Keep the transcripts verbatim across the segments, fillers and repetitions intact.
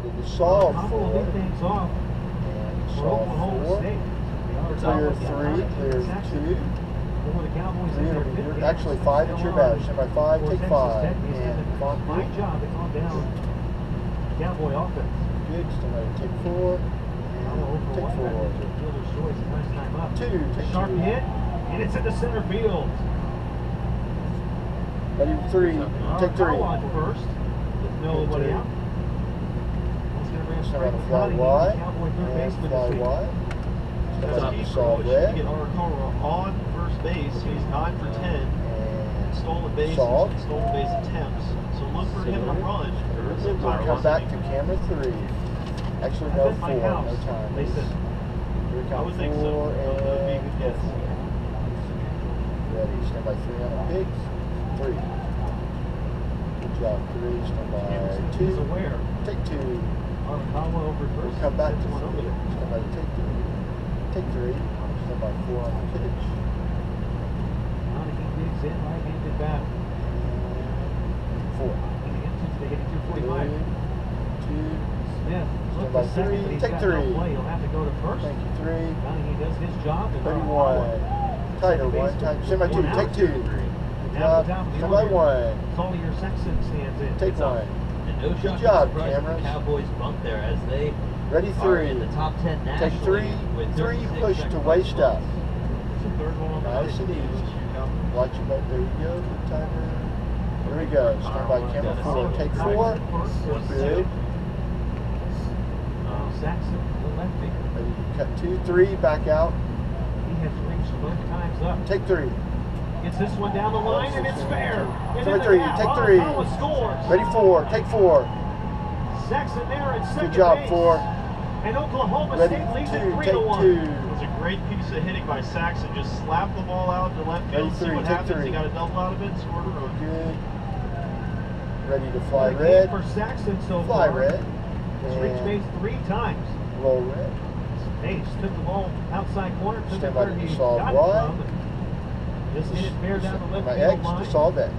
Ready to solve Couple four. of things off. And For solve Oklahoma four. State. They are Clear top of the three, Atlantic clear Saxon. two. For the Cowboys Three, in their you're- fifth you're game, actually five at your badge. Stand by five, for take Texas five. Tech, he's done And a font fine good. job to calm down Cowboy offense. Good, stand by take four. Follow And for take one four. back to Fielder's choice last time up. Two, take Sharp two. hit, and it's into center field. Ready three, take three. On first, with nobody out. He's going to bring Stand straight by in fly front of wide. Cowboy third And baseman fly this week. wide. Stand That's by key solve for Ocean to red. get Arakawa on first base. He's nine for ten. And Stolen bases solve. and stolen base attempts. So look for him to run. We'll come back to camera three. Actually, no That's my four, house. no time. They said. Here we I come, would think so. four That would be a and good guess. four. Ready, stand by three on the pigs. Three. Good job, three, stand by He's two. aware. Take two. Arakawa over We'll first. come back to sends one over three. there. Stand by take three. Take three. Stand by four on the pitch. Donahue digs in, right-handed batter. Four. They hit two forty-five. Two. Smith looked by for second, three. but he's Take got three. no play. He'll have to go to first. Thank you, three. Donahue does his job. And thirty-one. Tighter one. Tight. Stand by two. One out. Take two. Good Now job. the top of the Stand by order. one. Collier Sexton stands in. Take one. And no Good shot job, surprise if the Cameras. Cowboys bump there as they Ready, are three. in the top ten nationally. Take three. with Three thirty-six push to second waste up. It's the third one on the Nice and list. easy. Watch your back. There you go. Good timer. There we go. Stand by camera four. Take four. Good. Uh, Saxon, the lefty. Ready. Cut two. Three. Back out. He has reached both times up. Take three. Gets this one down the line, and it's fair. And Stand in by the three. gap, Take three. Arakawa scores. Ready, four. Take four. Saxon there at second Good job, base. four. And Oklahoma Ready, State leads it two. three Take to one. two. It was a great piece of hitting by Saxon. Just slap the ball out to left Ready, field, see three, what take happens. three. He got a double out of it, scored a run. Good. Ready to fly What a game red. for Saxon so Fly far. red. He's reached And base three times. roll red. Hayes took the ball outside corner, took Stand it by where to he solve got Y. it from. and Just hit it fair down the left My field X line. to solve X.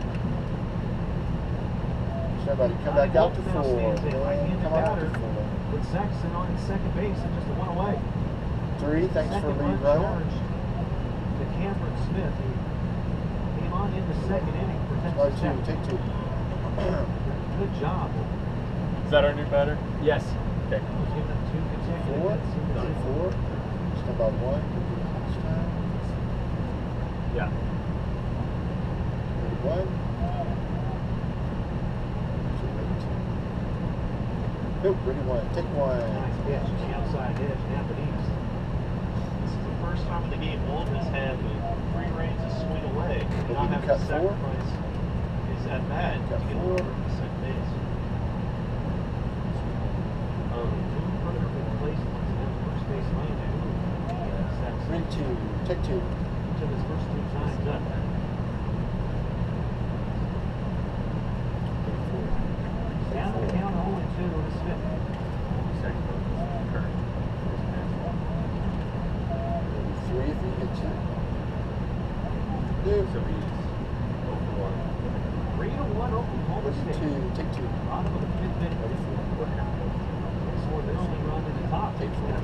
Stand by to come back out to Now four. stands in, And right-handed come out to batter. four. With Saxon on his second base and just a one away. Three, thanks for Second lead run runner. charge to Cameron Smith, who came on in the second inning for Stand by Texas two, Tech. take two. Good job. Is that our new batter? Yes. Okay. He's given up two consecutive Four, hits in the take four. Stand by one. This time. Yeah. Ready, one. So ready, two. Nope, ready, one. Take one. Nice pitch to the outside edge, Japanese. This is the first time in the game Old has had free reign to swing away. Maybe Not you having cut to four? sacrifice his at bat Cut to get four. over to second base. Um, two further replacements and first base landed. Saxon Ready, two. Take two. took his first two times up. Down the count oh and two to Smith. Ready, three if he hits it. Nope. So he's over one. Three to one Oklahoma Ready, State. two. Take two. Bottom of the fifth inning. Ready, four. Scored their only run in the top. Take four.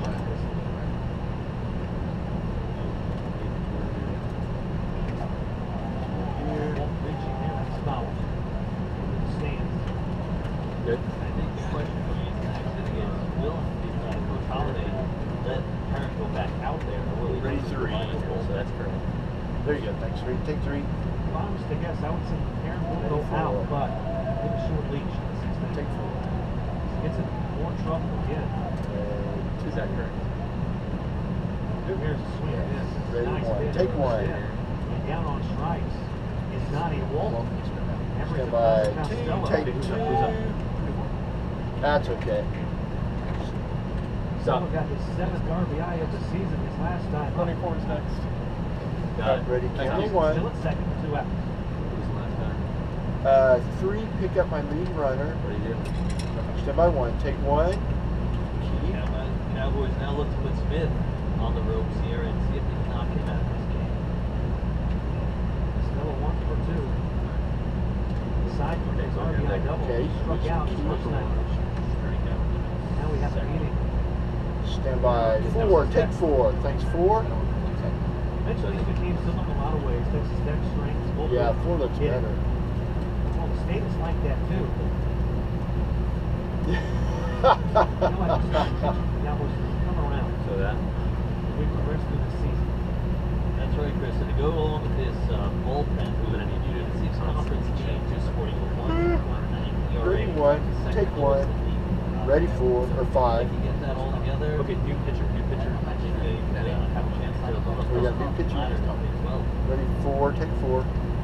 Here. Won't reaching there, that's foul. Over the stands. Good. I think the question for you Saxon is, will these guys Coach Holiday let Parent go back out there, or will he Ready, just three. rely on his goal? That's correct. There you go. Thanks, Reed. Take three. If I was to guess, I would say Aaron will go Four. out, but with a short leash in the sixth Take inning. four. Gets in more trouble again. And Is that correct? Here's a swing and miss. Ready, Nice one. pitch Take from one. Smith. And down on strikes is Donnie Wolf. Stand by two. Take two. That's okay. Costello got his seventh R B I of the season his last time. twenty-four is next. Got it. Ready, Thank count you. one. Still at second, two out. Who was the last time? Uh, three, pick up my lead runner. What do you do? Stand by one. Take one. Keep. Cow- Cowboys now look to put Smith on the ropes here and see if they can knock him out of this game. Still a one for two. Aside from his R B I double, Okay, he struck switch out his key. first time. Strikeout. Stand by four, take four. Thanks, four. Eventually, these became similar in a lot of ways. Texas Tech strengths. both Yeah, of them four looks hit. better. Well, the state is like that too. You know, like the Cowboys come around. So that. We progress through the season. That's right, Chris. So to go along with this uh, bullpen move, I need you to see conference changes for you. One, one, nine, E R A, Ready one, second take lowest one. in the league. Ready four or five. If you get that all together, Okay, new pitcher, new pitcher. I think they could uh, have a chance to almost We got new almost pitcher. ladder company as well. Ready four, take four.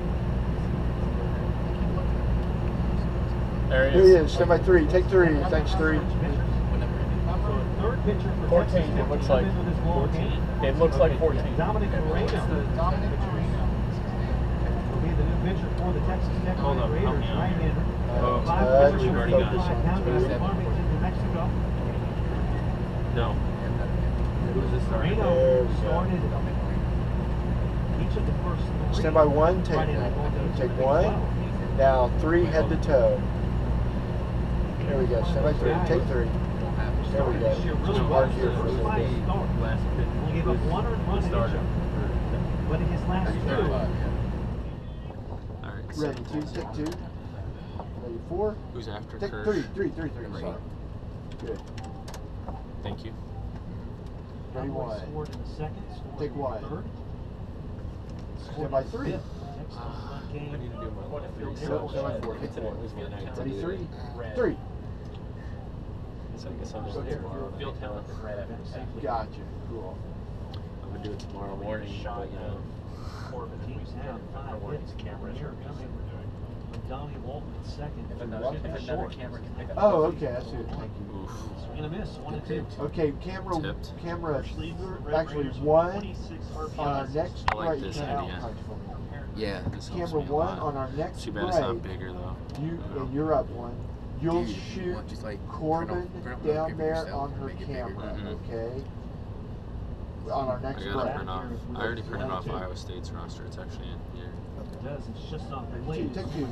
There Here he is. Stand by three. Take three. Thanks, three. So a third pitcher for fourteen, Texas Tech it looks to come like. in with his long fourteen. hand. It looks like fourteen. Dominic Moreno. Dominic Moreno will be the new pitcher for the Texas Tech Hold up, help Raiders. me out Right here. in. Oh, Five uh, pitchers we've for already the got this five on. Counties Three. of Farmington, New Mexico. No. Who's this starting? There Moreno we go. started each of the first three. Stand by one, take Friday night ball games take in the Big one. twelve. Now three head to toe. There we go. Stand by three. Take three. There we go. This year really Just was mark here for a his little last bit. start. Last pitch. Only gave up one earned run in each Starter. of them. But in his last two, All right. Ready two, take two. Ready four. Who's after Take Kirsch? three, three, three, three. Number Sorry. Good. Thank you. Ready Cowboys one. scored in the second, scored Take in the one. third. Stand Scored by in the three. fifth. Next on the run game. I need to do my one. Field Stand goal. by four. Take four. Ready three. Three. So I guess I'll just do Okay. it tomorrow. Field talent right after Safely. Gotcha. Cool. I'm gonna do it tomorrow morning, but you know. The teams have five hits. Cameras are coming. Donnie Walton at second. If another, if another camera can pick up. Oh, okay. I see it. Thank you. Oof. Swing and a miss, one and two. Okay, camera, Tipped. camera, First leads Red actually Raiders with one twenty-six R P on our Is. next I like break. this you can idea. outpunch for me. Yeah, this helps Camera me a one lot. on our next Too bad it's not break. bigger though. You You know? and you're up one. You'll Dude, you shoot want just, like, Corbin print off- print off down paper there yourself on and her make it bigger. camera, Mhm. okay? On our next I break. gotta print off. I already printed off Iowa State's roster. It's actually in here. It does, it's just not Two, played. take two.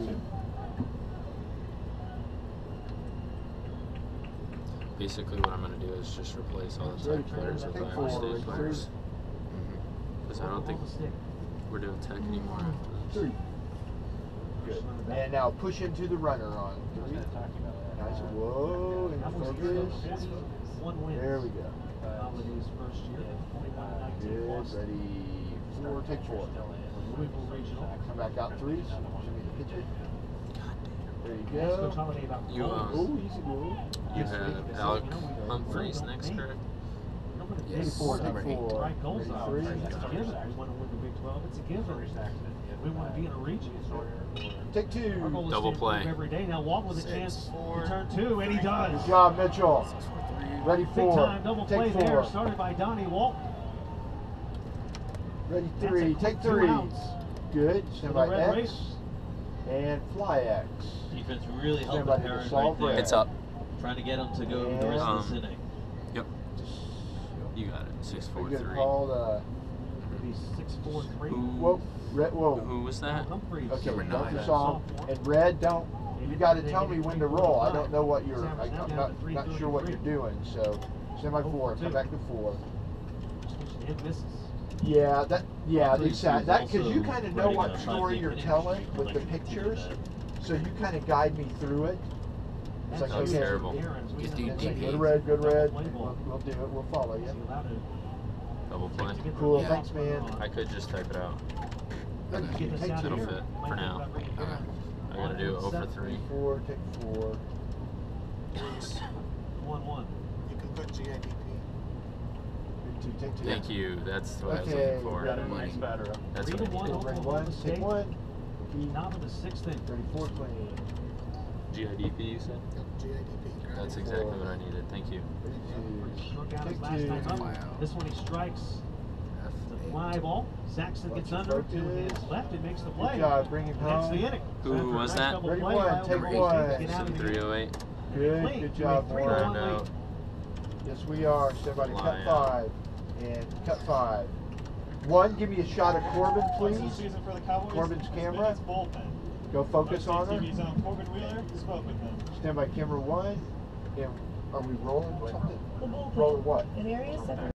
Basically, what I'm gonna do is just replace all the Ready tech for players with take Iowa four, State ready three. players. Because I don't think Stick. we're doing tech anymore after this. Three. Good. And now push into the runner on three. Nice. Whoa, and Cowboys focus. One win. There we go. Holidays first year, twenty-one nineteen Good. loss. Ready. Four. Take four. Louisville Regional. Come back out three. Show me the pitcher. There you Ask Coach go. Holiday about You, goals. uh, Oh, easy goal. You Yes, have we- Alec you know, we- Humphreys we- next, we- correct? Nobody Yes. takes Four, Number take eight. four. Right goals Ready out. three. It's a given. We want to win the Big twelve. It's a given. We want to be in a region. Take Our two. goal is Double to improve play. every day. Now Walton with a Six, chance four, to turn two, and he does. Good job, Mitchell. Ready Big four. time double play Take there, four. started by Donnie Walton. Ready That's three. a Take two three. outs Good. for Stand the by Red X. Raiders. And fly X. Defense really Stand helped by the the parents solve right there. red. It's up. Trying to get them to go the rest of this Um, inning. Yep. You got it. Six, four, Pretty good three. call. Uh, Maybe six, four, three. Who, whoa. Red. Whoa. who was that? Humphreys. Okay, Number don't nine. you saw. And red, don't. You got to tell me when to roll. I don't know what you're. I, I'm not, not sure what you're doing. So, stand by four. Come back to four. Switching hit misses. Yeah, that. Yeah, Humphreys exactly. was That because you also kind of know running what a story five-game you're inning telling streak, with like the we did pictures. that. So you kind of guide me through it. It's like, That was okay, terrible. Just do it's like, D go P. to red, go to red. We'll, we'll do it. We'll follow you. Double play. Cool. Yeah. Thanks, man. I could just type it out. Take Okay. two. It'll fit for now. Okay. I gotta do zero for three. Four. Take four. One, one. You can put G I D P. Take two. Take two. Thank you. That's what Okay, I was looking for. got a nice batter up. That's Three what to I one. needed. Bring Oklahoma one. State. Take one. Now to the sixth inning. Thirty-four clean. G I D P, you said? G I D P. That's exactly what I needed. Thank you. Struck out his Take last two. time up. Wow. This one he strikes. It's a fly ball. Saxon gets Watch under your to his focus. left and makes the Good play. job. Bring him And that's the home. inning. Who After a was nice that? double Ready play one, by take Oklahoma one. State to get out of the three game. oh eight. Good. Late, Good to job, a three to Warren. one Round lead. out. Yes, we are. Somebody Fly cut out. five. And cut five. One, give me a shot of Corbin, Please. please. Season for the Cowboys. Corbin's has camera. been its bullpen. Go focus on T her. V's own Corbin Wheeler spoke with them. Stand by camera one. And Are we rolling something? The bullpen. Rolling what? In area seven.